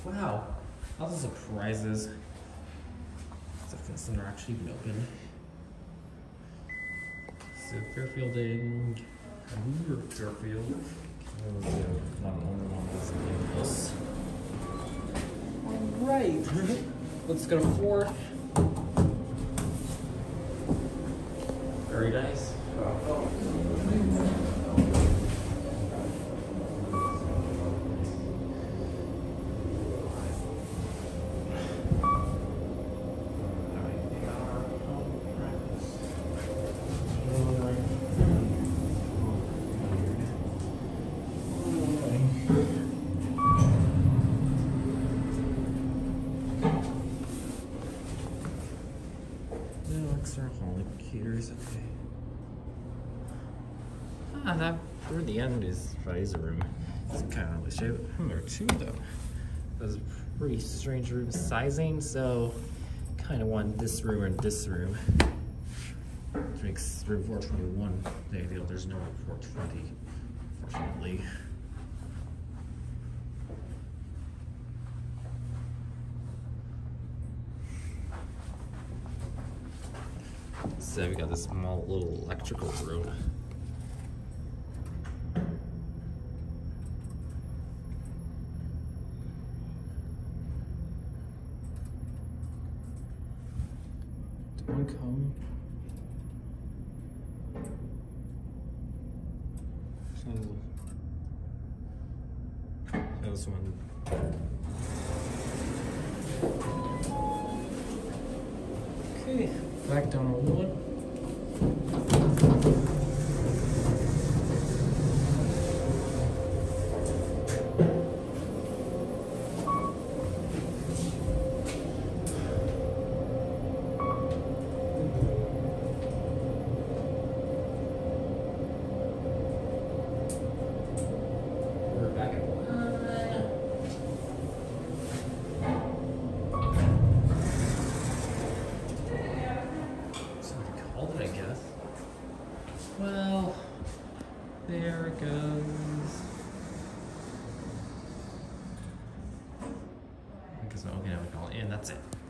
Wow, lots of surprises. The fences are actually even open. So Fairfield Inn, Fairfield. Not an owner one, that's something else. Alright, let's go to 4. Very nice. Extra hall indicators, okay. That toward the end is Friday's room. It's kind of really shape. Number 2 though. That's a pretty strange room sizing, so kind of want this room or this room. Which makes room 421. There's no room 420, fortunately. So we got this small little electrical room. Did one come? That was one. Okay, back down a little one. I guess. Well, there it goes. I guess okay, now we call it in. That's it.